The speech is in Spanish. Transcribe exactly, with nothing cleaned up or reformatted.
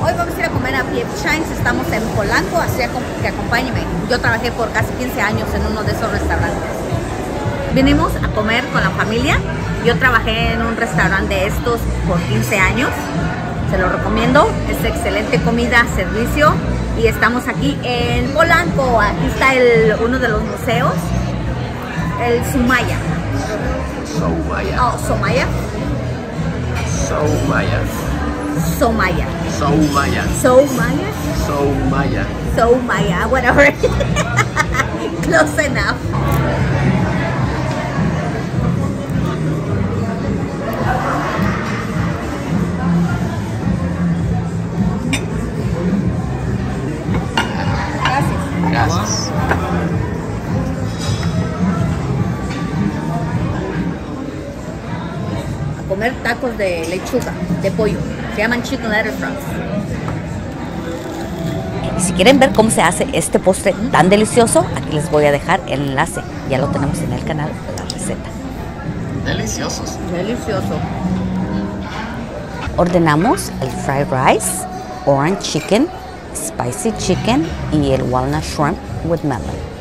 Hoy vamos a ir a comer a P F Chang's, estamos en Polanco, así que acompáñenme. Yo trabajé por casi quince años en uno de esos restaurantes. Vinimos a comer con la familia. Yo trabajé en un restaurante de estos por quince años. Se lo recomiendo, es excelente comida, servicio. Y estamos aquí en Polanco. Aquí está el, uno de los museos, el Sumaya. Soumaya. Oh, Somaya. Soumaya. Somaya. Soumaya. Somaya. Soumaya. Somaya, whatever. Close enough. Gracias. Gracias. A comer tacos de lechuga, de pollo. Se llaman chicken letter fries. Si quieren ver cómo se hace este postre tan delicioso, aquí les voy a dejar el enlace. Ya lo tenemos en el canal, la receta. Deliciosos. Delicioso. Ordenamos el fried rice, orange chicken, spicy chicken y el walnut shrimp with melon.